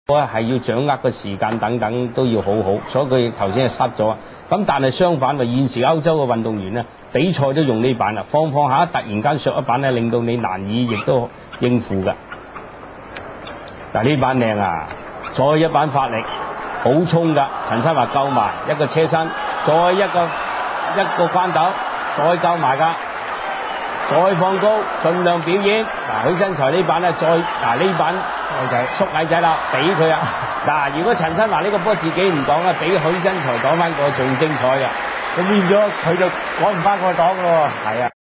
係要掌握個時間等等都要好好，所以佢頭先係失咗。咁但係相反，現時歐洲嘅運動員咧，比賽都用呢板啦，放下突然間削一板咧，令到你難以亦都應付㗎。嗱呢板靚啊，再一板發力，好衝㗎，陳新華救埋一個車身，再一個關斗，再救埋㗎。再放高，盡量表演。許真才呢板咧，呢板縮矮仔啦，俾佢啊！如果陳新華呢個波自己唔擋啦，俾許真才擋翻個仲精彩嘅，咁變咗佢就趕唔翻個擋咯喎。係啊。